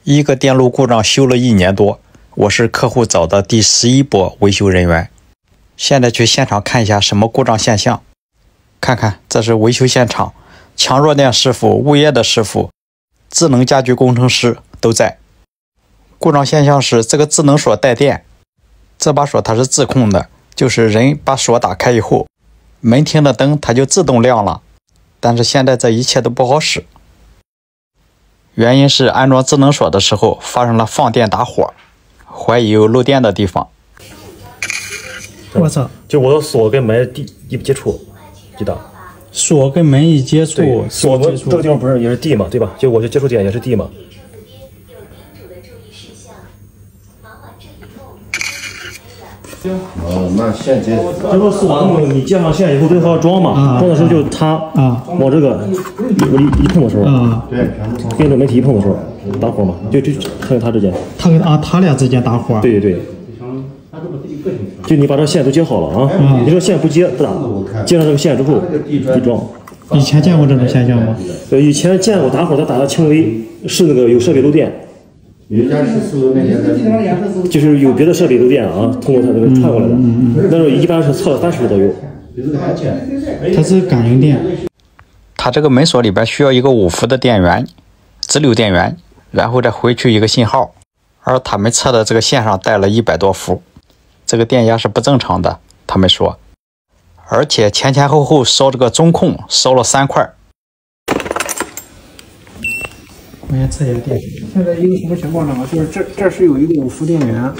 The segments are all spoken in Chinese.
一个电路故障修了1年多，我是客户找的第11波维修人员。现在去现场看一下什么故障现象。看看，这是维修现场，强弱电师傅、物业的师傅、智能家居工程师都在。故障现象是这个智能锁带电，这把锁它是自控的，就是人把锁打开以后，门厅的灯它就自动亮了。但是现在这一切都不好使，原因是安装智能锁的时候发生了放电打火，怀疑有漏电的地方。 我操！ 就我的锁跟门一接触就打。 锁跟门一接触， 锁这个地方不是也是地嘛，对吧？就我就接触点也是地嘛。 哦，那线接。 这个锁你接上线以后，不是还要装嘛？装的时候就它往这个我一碰的时候， 对， 跟着门体一碰的时候打火嘛，就它跟它之间。 它跟他俩之间打火。 对对对。就你把这线都接好了啊，你这个线不接不打，接上这个线之后一装。 以前见过这种现象吗？ 以前见过打火，它打的轻微，是那个有设备漏电。就是有别的设备漏电啊，通过它这个传过来的，那种一般是测30度左右。 它是感应电。 它这个门锁里边需要一个5伏的电源，直流电源，然后再回去一个信号。而他们测的这个线上带了100多伏，这个电压是不正常的，他们说。而且前前后后烧这个中控烧了3块。 我先测一下电。 现在一个什么情况呢？就是这是有一个5伏电源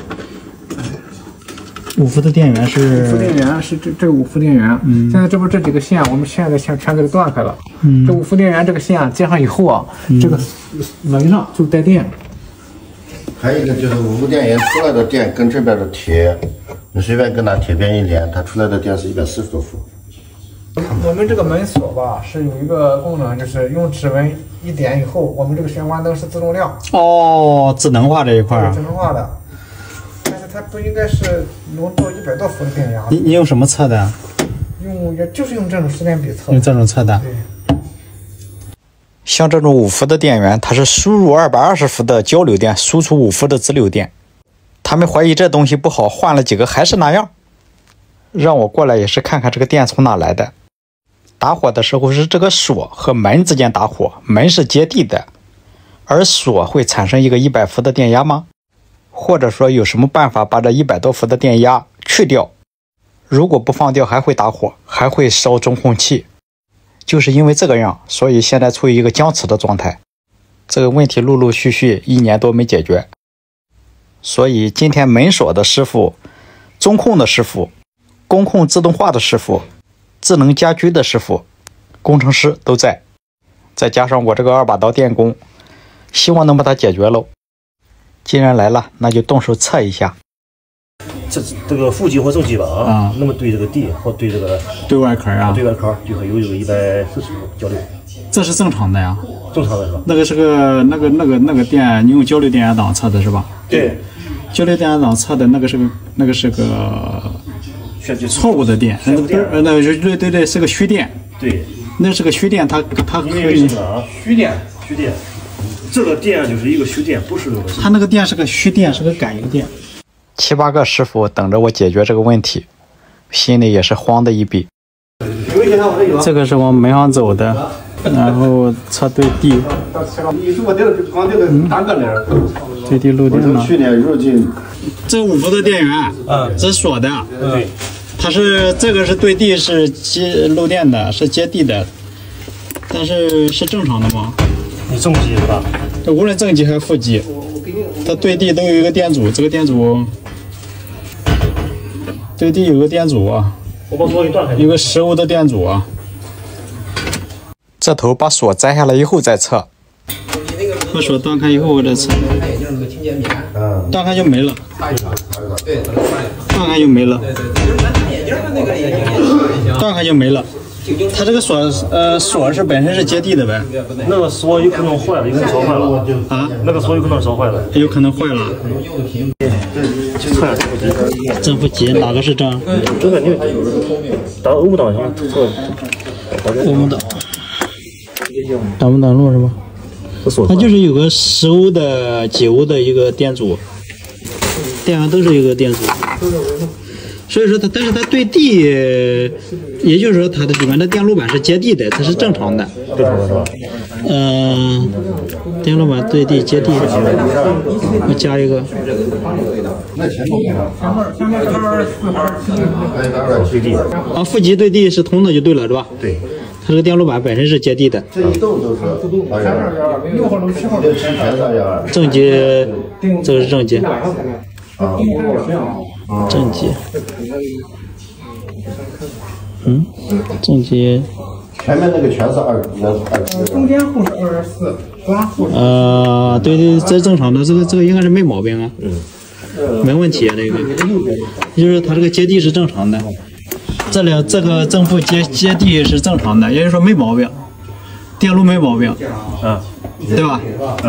，5伏的电源是 5伏电源是这个5伏电源。现在这不这几个线，我们现在全给它断开了。这5伏电源这个线接上以后啊，这个门上就带电。 还有一个就是5伏电源出来的电跟这边的铁，你随便跟它铁边一连，它出来的电是140多伏。 我们这个门锁吧是有一个功能，就是用指纹一点以后，我们这个玄关灯是自动亮。 哦，智能化这一块。 智能化的，但是它不应该是能到100多伏的电压。 你用什么测的？ 就是用这种时间比测。 用这种测的。 对。 像这种5伏的电源，它是输入220伏的交流电，输出5伏的直流电。他们怀疑这东西不好，换了几个还是那样。让我过来也是看看这个电从哪来的。打火的时候是这个锁和门之间打火，门是接地的，而锁会产生一个100伏的电压吗？或者说有什么办法把这100多伏的电压去掉？如果不放掉还会打火，还会烧中控器。就是因为这个样，所以现在处于一个僵持的状态。这个问题陆陆续续1年多没解决。所以今天门锁的师傅、中控的师傅、工控自动化的师傅、智能家居的师傅、工程师都在，再加上我这个2把刀电工，希望能把它解决喽。既然来了，那就动手测一下。 这个负极或正极吧啊，那么对这个地或对这个对外壳啊， 对外壳就会有140伏交流。 这是正常的呀？ 正常的是吧？ 那个是个那个电，你用交流电压档测的是吧？ 对， 交流电压档测的那个是个错误的电，对，是个虚电。 对， 那是个虚电，它可以虚电，这个电就是一个虚电，不是那个。 它那个电是个虚电，是个感应电。 7、8个师傅等着我解决这个问题，心里也是慌的一笔。 这个是往门上走的，然后测对地。对地漏电了。 去年入境。 这5伏的电源，是锁的。 对。 它是这个是对地是接漏电的，是接地的，但是是正常的吗？ 你正极是吧？ 无论正极还是负极，它对地都有一个电阻，这个电阻对地有个电阻啊， 我把锁给断开， 有个10欧的电阻啊。 这头把锁摘下来以后再测。 把锁断开以后我再测。断开就没了。断开就没了。断开就没了。它这个锁是本身是接地的呗？ 那个锁有可能坏了，有可能烧坏了啊！那个锁有可能烧坏了， 有可能坏了。正负极哪个是正？ 这个你打欧姆档行， 欧姆档。挡不挡路是吧？ 它就是有个10欧的、9欧的一个电阻，电源都是一个电阻。所以说但是它对地，也就是说它的里面的电路板是接地的，它是正常的。 正常的是吧？ 电路板对地接地。我加一个。 对地。 啊，负极对地是通的就对了，是吧？ 对。 它这个电路板本身是接地的。 这一栋都是6号楼、7号楼，全上112。 正极，这个是正极。正极。正极。 前面那个全是2， 中间户是24，端户。 对，这正常的，这个应该是没毛病啊。没问题啊，这个。就是它这个接地是正常的，这个正负接地是正常的，也就是说没毛病，电路没毛病，对吧？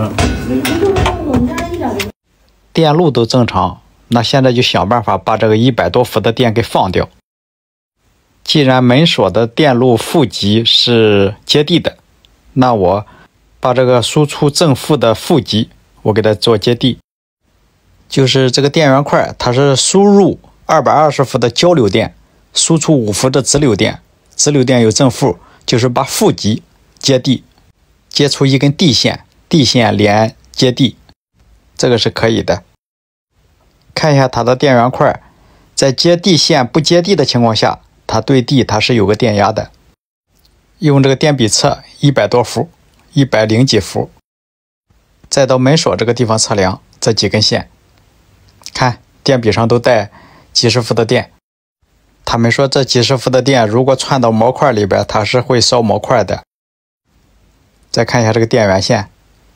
电路都正常，那现在就想办法把这个100多伏的电给放掉。既然门锁的电路负极是接地的，那我把这个输出正负的负极，我给它做接地。就是这个电源块，它是输入220伏的交流电，输出5伏的直流电，直流电有正负，就是把负极接地，接出一根地线，地线连接地，这个是可以的。看一下它的电源块，在接地线不接地的情况下，它对地它是有个电压的。用这个电比测100多伏，100几伏，再到门锁这个地方测量这几根线，看电比上都带几十伏的电。他们说这几十伏的电如果串到模块里边，它是会烧模块的。再看一下这个电源线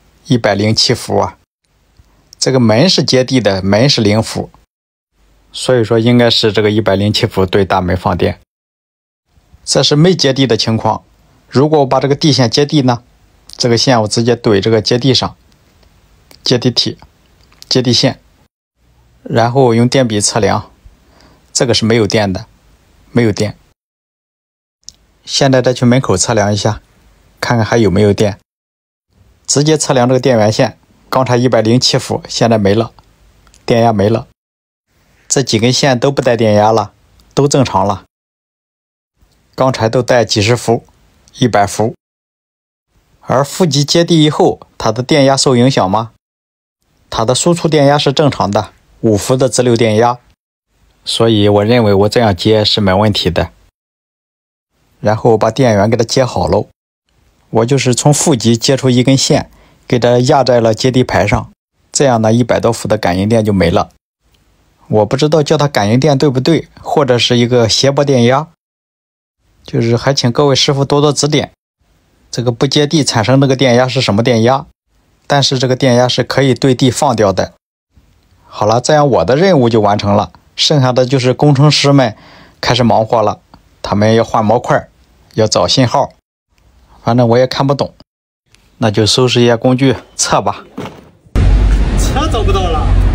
，107伏啊。这个门是接地的，门是0伏，所以说应该是这个107伏对大门放电。这是没接地的情况，如果我把这个地线接地呢，这个线我直接怼这个接地上，接地体、接地线，然后用电比测量，这个是没有电的，没有电。现在再去门口测量一下，看看还有没有电。直接测量这个电源线，刚才107伏，现在没了，电压没了。这几根线都不带电压了，都正常了。刚才都带几十伏、100伏。而负极接地以后，它的电压受影响吗？它的输出电压是正常的，5伏的直流电压，所以我认为我这样接是没问题的。然后把电源给它接好喽，我就是从负极接出一根线，给它压在了接地排上，这样呢100多伏的感应电就没了。我不知道叫它感应电对不对，或者是一个谐波电压，就是还请各位师傅多多指点。这个不接地产生这个电压是什么电压？但是这个电压是可以对地放掉的。好了，这样我的任务就完成了，剩下的就是工程师们开始忙活了，他们要换模块，要找信号，反正我也看不懂，那就收拾一下工具测吧。 车找不到了。